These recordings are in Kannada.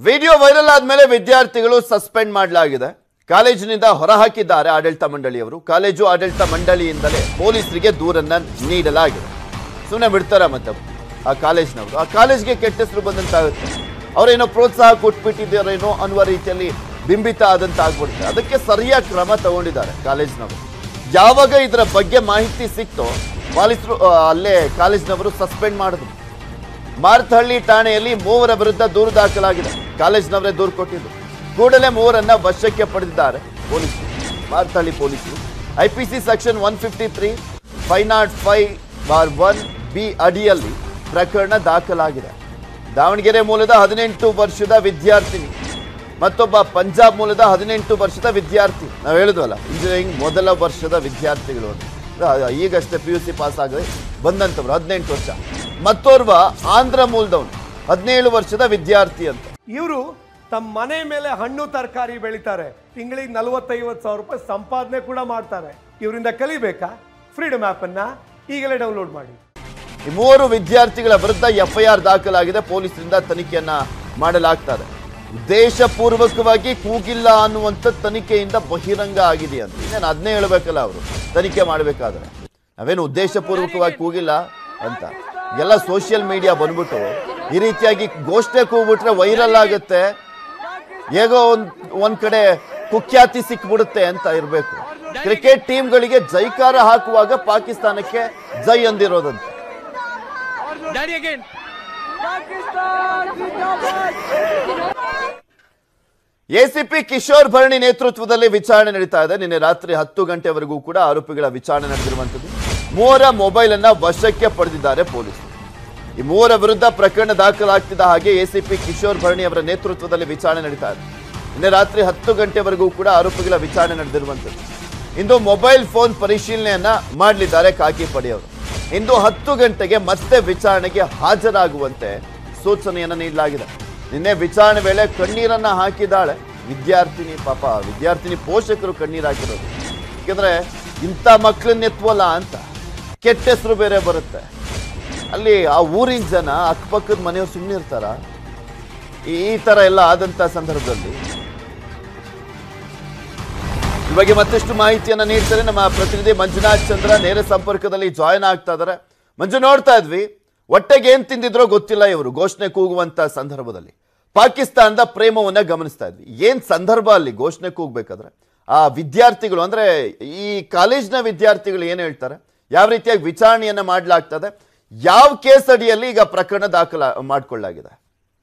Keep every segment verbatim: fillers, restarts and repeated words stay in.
ವಿಡಿಯೋ ವೈರಲ್ ಆದ್ಮೇಲೆ ವಿದ್ಯಾರ್ಥಿಗಳು ಸಸ್ಪೆಂಡ್ ಮಾಡಲಾಗಿದೆ. ಕಾಲೇಜಿನಿಂದ ಹೊರಹಾಕಿದ್ದಾರೆ ಆಡಳಿತ ಮಂಡಳಿಯವರು. ಕಾಲೇಜು ಆಡಳಿತ ಮಂಡಳಿಯಿಂದಲೇ ಪೊಲೀಸರಿಗೆ ದೂರನ್ನ ನೀಡಲಾಗಿದೆ. ಸುಮ್ಮನೆ ಬಿಡ್ತಾರ ಮತ್ತೆ ಆ ಕಾಲೇಜಿನವರು? ಆ ಕಾಲೇಜ್ಗೆ ಕೆಟ್ಟ ಹೆಸರು ಬಂದಂತಾಗುತ್ತೆ. ಅವರೇನೋ ಪ್ರೋತ್ಸಾಹ ಕೊಟ್ಬಿಟ್ಟಿದ್ದಾರೇನೋ ಅನ್ನುವ ರೀತಿಯಲ್ಲಿ ಬಿಂಬಿತ ಆದಂತ ಆಗ್ಬಿಡುತ್ತೆ. ಅದಕ್ಕೆ ಸರಿಯಾದ ಕ್ರಮ ತಗೊಂಡಿದ್ದಾರೆ ಕಾಲೇಜಿನವರು. ಯಾವಾಗ ಇದರ ಬಗ್ಗೆ ಮಾಹಿತಿ ಸಿಕ್ತೋ ಪೊಲೀಸರು ಅಲ್ಲೇ ಕಾಲೇಜಿನವರು ಸಸ್ಪೆಂಡ್ ಮಾಡಿದ್ರು. ಮಾರ್ತಹಳ್ಳಿ ಠಾಣೆಯಲ್ಲಿ ಮೂವರ ವಿರುದ್ಧ ದೂರು ದಾಖಲಾಗಿದೆ. ಕಾಲೇಜಿನವರೇ ದೂರು ಕೊಟ್ಟಿದ್ದು. ಕೂಡಲೇ ಮೂವರನ್ನ ವಶಕ್ಕೆ ಪಡೆದಿದ್ದಾರೆ ಪೊಲೀಸರು, ಮಾರ್ತಹಳ್ಳಿ ಪೊಲೀಸರು. IPC section one fifty three five not five bar one B ಅಡಿಯಲ್ಲಿ ಪ್ರಕರಣ ದಾಖಲಾಗಿದೆ. ದಾವಣಗೆರೆ ಮೂಲದ ಹದಿನೆಂಟು ವರ್ಷದ ವಿದ್ಯಾರ್ಥಿನಿ, ಮತ್ತೊಬ್ಬ ಪಂಜಾಬ್ ಮೂಲದ ಹದಿನೆಂಟು ವರ್ಷದ ವಿದ್ಯಾರ್ಥಿ. ನಾವು ಹೇಳಿದ್ವಲ್ಲ ಇಂಜಿನಿಯರಿಂಗ್ ಮೊದಲ ವರ್ಷದ ವಿದ್ಯಾರ್ಥಿಗಳು ಅಂತ. ಈಗಷ್ಟೇ ಪಿ ಯು ಸಿ ಪಾಸ್ ಆಗದೆ ಬಂದಂತವ್ರು ಹದಿನೆಂಟು ವರ್ಷ. ಮತ್ತೋರ್ವ ಆಂಧ್ರ ಮೂಲದವನು ಹದಿನೇಳು ವರ್ಷದ ವಿದ್ಯಾರ್ಥಿ ಅಂತ. ಇವರು ತಮ್ಮ ಮನೆ ಮೇಲೆ ಹಣ್ಣು ತರಕಾರಿ ಬೆಳಿತಾರೆ. ತಿಂಗಳಿಗೆ ನಲವತ್ತೈವತ್ತು ಸಾವಿರ ರೂಪಾಯಿ ಸಂಪಾದನೆ ಕೂಡ ಮಾಡ್ತಾರೆ. ಇವರಿಂದ ಕಲಿಬೇಕಾ? ಫ್ರೀಡಮ್ ಆಪ್ ಅನ್ನ ಈಗಲೇ ಡೌನ್ಲೋಡ್ ಮಾಡಿ. ಈ ಮೂವರು ವಿದ್ಯಾರ್ಥಿಗಳ ವಿರುದ್ಧ ಎಫ್ ಐ ಆರ್ ದಾಖಲಾಗಿದೆ. ಪೊಲೀಸರಿಂದ ತನಿಖೆಯನ್ನ ಮಾಡಲಾಗ್ತದೆ. ಉದ್ದೇಶಪೂರ್ವಕವಾಗಿ ಕೂಗಿಲ್ಲ ಅನ್ನುವಂಥ ತನಿಖೆಯಿಂದ ಬಹಿರಂಗ ಆಗಿದೆ ಅಂತ. ಇನ್ನೇನು ಅದನ್ನೇ ಹೇಳ್ಬೇಕಲ್ಲ ಅವರು ತನಿಖೆ ಮಾಡಬೇಕಾದ್ರೆ. ನಾವೇನು ಉದ್ದೇಶಪೂರ್ವಕವಾಗಿ ಕೂಗಿಲ್ಲ ಅಂತ ಎಲ್ಲ ಸೋಷಿಯಲ್ ಮೀಡಿಯಾ ಬಂದ್ಬಿಟ್ಟು ಈ ರೀತಿಯಾಗಿ ಘೋಷಣೆ ಕೂಗ್ಬಿಟ್ರೆ ವೈರಲ್ ಆಗುತ್ತೆ, ಹೇಗೋ ಒಂದ್ ಒಂದ್ ಕಡೆ ಕುಖ್ಯಾತಿ ಸಿಕ್ಬಿಡುತ್ತೆ ಅಂತ ಇರಬೇಕು. ಕ್ರಿಕೆಟ್ ಟೀಮ್ಗಳಿಗೆ ಜೈಕಾರ ಹಾಕುವಾಗ ಪಾಕಿಸ್ತಾನಕ್ಕೆ ಜೈ ಅಂದಿರೋದಂತೆ. ಎಸಿಪಿ ಕಿಶೋರ್ ಭರಣಿ ನೇತೃತ್ವದಲ್ಲಿ ವಿಚಾರಣೆ ನಡೀತಾ ಇದೆ. ನಿನ್ನೆ ರಾತ್ರಿ ಹತ್ತು ಗಂಟೆವರೆಗೂ ಕೂಡ ಆರೋಪಿಗಳ ವಿಚಾರಣೆ ನಡೆದಿರುವಂತದ್ದು. ಮೂವರ ಮೊಬೈಲ್ ಅನ್ನ ವಶಕ್ಕೆ ಪಡೆದಿದ್ದಾರೆ ಪೊಲೀಸರು. ಈ ಮೂವರ ವಿರುದ್ಧ ಪ್ರಕರಣ ದಾಖಲಾಗ್ತಿದ್ದ ಹಾಗೆ ಎಸಿಪಿ ಕಿಶೋರ್ ಭರಣಿ ಅವರ ನೇತೃತ್ವದಲ್ಲಿ ವಿಚಾರಣೆ ನಡೀತಾ ಇದೆ. ನಿನ್ನೆ ರಾತ್ರಿ ಹತ್ತು ಗಂಟೆವರೆಗೂ ಕೂಡ ಆರೋಪಿಗಳ ವಿಚಾರಣೆ ನಡೆದಿರುವಂತದ್ದು. ಇಂದು ಮೊಬೈಲ್ ಫೋನ್ ಪರಿಶೀಲನೆಯನ್ನ ಮಾಡಲಿದ್ದಾರೆ ಖಾಕಿ ಪಡೆಯವರು. ಇಂದು ಹತ್ತು ಗಂಟೆಗೆ ಮತ್ತೆ ವಿಚಾರಣೆಗೆ ಹಾಜರಾಗುವಂತೆ ಸೂಚನೆಯನ್ನ ನೀಡಲಾಗಿದೆ. ನಿನ್ನೆ ವಿಚಾರಣೆ ವೇಳೆ ಕಣ್ಣೀರನ್ನ ಹಾಕಿದ್ದಾಳೆ ವಿದ್ಯಾರ್ಥಿನಿ. ಪಾಪ ವಿದ್ಯಾರ್ಥಿನಿ ಪೋಷಕರು ಕಣ್ಣೀರು ಹಾಕಿರೋದು. ಯಾಕಂದ್ರೆ ಇಂಥ ಮಕ್ಕಳನ್ನ ಎತ್ತುವಲ್ಲ ಅಂತ ಕೆಟ್ಟ ಹೆಸರು ಬೇರೆ ಬರುತ್ತೆ. ಅಲ್ಲಿ ಆ ಊರಿನ ಜನ ಅಕ್ಕಪಕ್ಕದ ಮನೆಯವ್ರು ಸುಮ್ಮನೆ ಇರ್ತಾರ? ಈ ತರ ಎಲ್ಲ ಆದಂತ ಸಂದರ್ಭದಲ್ಲಿ ಈ ಬಗ್ಗೆ ಮತ್ತಷ್ಟು ಮಾಹಿತಿಯನ್ನ ನೀಡ್ತಾರೆ ನಮ್ಮ ಪ್ರತಿನಿಧಿ ಮಂಜುನಾಥ್ ಚಂದ್ರ. ನೇರ ಸಂಪರ್ಕದಲ್ಲಿ ಜಾಯಿನ್ ಆಗ್ತಾ ಇದಾರೆ. ಮಂಜು, ನೋಡ್ತಾ ಇದ್ವಿ ಹೊಟ್ಟೆಗೆ ಏನ್ ತಿಂದಿದ್ರೋ ಗೊತ್ತಿಲ್ಲ ಇವರು ಘೋಷಣೆ ಕೂಗುವಂತ ಸಂದರ್ಭದಲ್ಲಿ ಪಾಕಿಸ್ತಾನದ ಪ್ರೇಮವನ್ನ ಗಮನಿಸ್ತಾ ಇದ್ವಿ. ಏನ್ ಸಂದರ್ಭ ಅಲ್ಲಿ ಘೋಷಣೆ ಕೂಗ್ಬೇಕಾದ್ರೆ ಆ ವಿದ್ಯಾರ್ಥಿಗಳು ಅಂದ್ರೆ ಈ ಕಾಲೇಜ್ನ ವಿದ್ಯಾರ್ಥಿಗಳು ಏನ್ ಹೇಳ್ತಾರೆ, ಯಾವ ರೀತಿಯಾಗಿ ವಿಚಾರಣೆಯನ್ನ ಮಾಡಲಾಗ್ತದೆ, ಯಾವ ಕೇಸ್ ಅಡಿಯಲ್ಲಿ ಈಗ ಪ್ರಕರಣ ದಾಖಲ ಮಾಡಿಕೊಳ್ಳಲಾಗಿದೆ?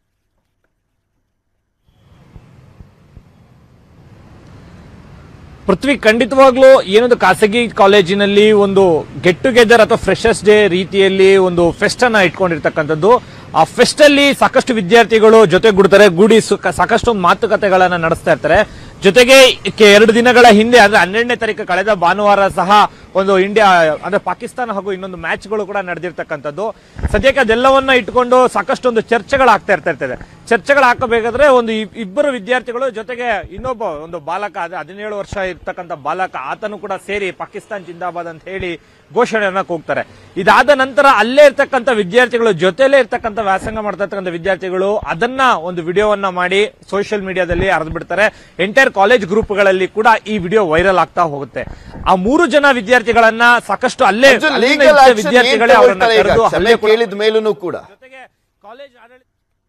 ಪೃಥ್ವಿ, ಖಂಡಿತವಾಗ್ಲೂ ಏನೊಂದು ಖಾಸಗಿ ಕಾಲೇಜಿನಲ್ಲಿ ಒಂದು ಗೆಟ್ ಟುಗೆದರ್ ಅಥವಾ ಫ್ರೆಶರ್ಸ್ ಡೇ ರೀತಿಯಲ್ಲಿ ಒಂದು ಫೆಸ್ಟ್ ಅನ್ನ ಇಟ್ಕೊಂಡಿರ್ತಕ್ಕಂಥದ್ದು. ಆ ಫೆಸ್ಟ್ ಅಲ್ಲಿ ಸಾಕಷ್ಟು ವಿದ್ಯಾರ್ಥಿಗಳು ಜೊತೆಗೂಡ್ತಾರೆ, ಗೂಡಿ ಸಾಕಷ್ಟು ಮಾತುಕತೆಗಳನ್ನ ನಡೆಸ್ತಾ ಇರ್ತಾರೆ. ಜೊತೆಗೆ ಎರಡು ದಿನಗಳ ಹಿಂದೆ ಅಂದ್ರೆ ಹನ್ನೆರಡನೇ ತಾರೀಕು ಕಳೆದ ಭಾನುವಾರ ಸಹ ಒಂದು ಇಂಡಿಯಾ ಅಂದ್ರೆ ಪಾಕಿಸ್ತಾನ ಹಾಗೂ ಇನ್ನೊಂದು ಮ್ಯಾಚ್ಗಳು ಕೂಡ ನಡೆದಿರ್ತಕ್ಕಂಥದ್ದು. ಸದ್ಯಕ್ಕೆ ಅದೆಲ್ಲವನ್ನ ಇಟ್ಕೊಂಡು ಸಾಕಷ್ಟು ಒಂದು ಚರ್ಚೆಗಳಾಗ್ತಾ ಇರ್ತಾ ಇರ್ತದೆ. ಚರ್ಚೆಗಳು ಹಾಕಬೇಕಾದ್ರೆ ಒಂದು ಇಬ್ಬರು ವಿದ್ಯಾರ್ಥಿಗಳು ಜೊತೆಗೆ ಇನ್ನೊಬ್ಬ ಒಂದು ಬಾಲಕ, ಅದೇ ಹದಿನೇಳು ವರ್ಷ ಇರ್ತಕ್ಕಂಥ ಬಾಲಕ, ಆತನು ಕೂಡ ಸೇರಿ ಪಾಕಿಸ್ತಾನ್ ಜಿಂದಾಬಾದ್ ಅಂತ ಹೇಳಿ ಘೋಷಣೆಯನ್ನ ಕೂಗ್ತಾರೆ. ಇದಾದ ನಂತರ ಅಲ್ಲೇ ಇರ್ತಕ್ಕಂಥ ವಿದ್ಯಾರ್ಥಿಗಳು, ಜೊತೆಲೇ ಇರ್ತಕ್ಕಂಥ ವ್ಯಾಸಂಗ ಮಾಡ್ತಾ ಇರ್ತಕ್ಕಂಥ ವಿದ್ಯಾರ್ಥಿಗಳು ಅದನ್ನ ಒಂದು ವಿಡಿಯೋವನ್ನ ಮಾಡಿ ಸೋಷಿಯಲ್ ಮೀಡಿಯಾದಲ್ಲಿ ಹರಿದು ಬಿಡ್ತಾರೆ. ಎಂಟೈರ್ ಕಾಲೇಜ್ ಗ್ರೂಪ್ಗಳಲ್ಲಿ ಕೂಡ ಈ ವಿಡಿಯೋ ವೈರಲ್ ಆಗ್ತಾ ಹೋಗುತ್ತೆ. ಆ ಮೂರು ಜನ ವಿದ್ಯಾರ್ಥಿಗಳನ್ನ ಸಾಕಷ್ಟು ಅಲ್ಲೇ ವಿದ್ಯಾರ್ಥಿಗಳೇ ಅವರನ್ನ ಕರೆದು ಹಲ್ಲೆ ಕೇಳಿದ ಮೇಲೂ ಕೂಡ ಜೊತೆಗೆ ಕಾಲೇಜ್ ಆಡಳಿತ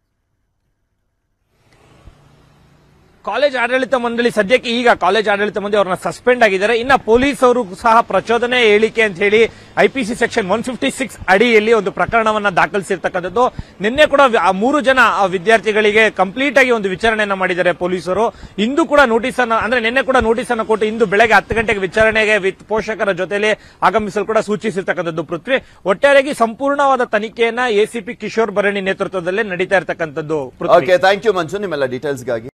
ಕಾಲೇಜ್ ಆಡಳಿತ ಮಂಡಳಿ ಸದ್ಯಕ್ಕೆ ಈಗ ಕಾಲೇಜ್ ಆಡಳಿತ ಮಂಡಳಿ ಅವರನ್ನ ಸಸ್ಪೆಂಡ್ ಆಗಿದ್ದಾರೆ. ಇನ್ನ ಪೊಲೀಸ್ ಅವರು ಸಹ ಪ್ರಚೋದನೆ ಹೇಳಿಕೆ ಅಂತ ಹೇಳಿ IPC section one fifty six ಅಡಿಯಲ್ಲಿ ಒಂದು ಪ್ರಕರಣವನ್ನ ದಾಖಲಿಸಿರ್ತಕ್ಕಂಥದ್ದು. ನಿನ್ನೆ ಕೂಡ ಆ ಮೂರು ಜನ ವಿದ್ಯಾರ್ಥಿಗಳಿಗೆ ಕಂಪ್ಲೀಟ್ ಆಗಿ ಒಂದು ವಿಚಾರಣೆಯನ್ನ ಮಾಡಿದ್ದಾರೆ ಪೊಲೀಸರು. ಇಂದು ಕೂಡ ನೋಟಿಸ್ ಅನ್ನ ಅಂದ್ರೆ ನಿನ್ನೆ ಕೂಡ ನೋಟಿಸ್ ಅನ್ನು ಕೊಟ್ಟು ಇಂದು ಬೆಳಗ್ಗೆ ಹತ್ತು ಗಂಟೆಗೆ ವಿಚಾರಣೆಗೆ ವಿತ್ ಪೋಷಕರ ಜೊತೆಲಿ ಆಗಮಿಸಲು ಕೂಡ ಸೂಚಿಸಿರ್ತಕ್ಕಂಥದ್ದು. ಪೃಥ್ವಿ, ಒಟ್ಟಾರೆಯಾಗಿ ಸಂಪೂರ್ಣವಾದ ತನಿಖೆಯನ್ನ ಎಸಿಪಿ ಕಿಶೋರ್ ಭರಣಿ ನೇತೃತ್ವದಲ್ಲೇ ನಡೀತಾ ಇರ್ತಕ್ಕಂಥದ್ದು. ಥ್ಯಾಂಕ್ ಯು ಮಂಜು ನಿಮ್ಮೆಲ್ಲ ಡೀಟೇಲ್ಸ್ಗಾಗಿ.